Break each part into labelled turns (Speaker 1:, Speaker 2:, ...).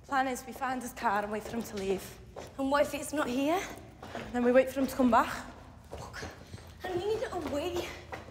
Speaker 1: Plan is we find his car and wait for him to leave.
Speaker 2: And what if it's not here?
Speaker 1: Then we wait for him to come back.
Speaker 2: Look, I need it away.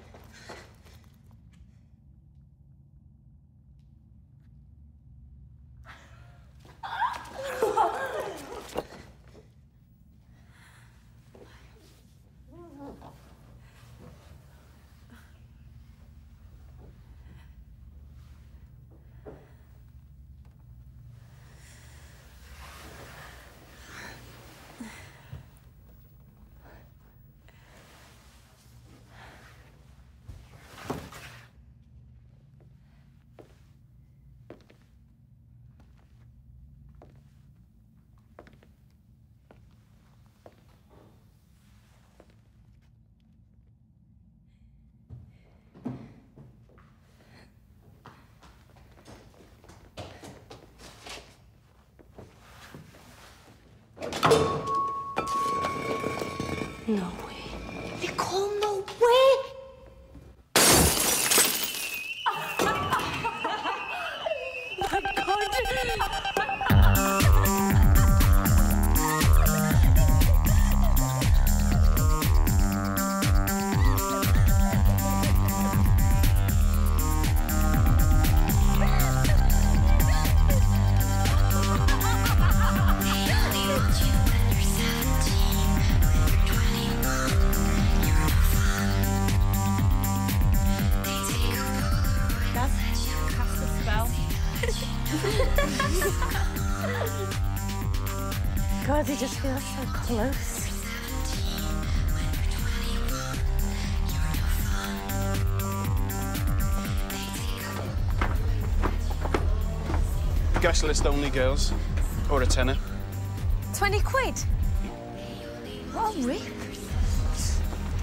Speaker 2: No way. Nicole, no way! My God! God, he just feels so close.
Speaker 3: Guest list only, girls. Or a tenner.
Speaker 2: 20 quid? What a rip.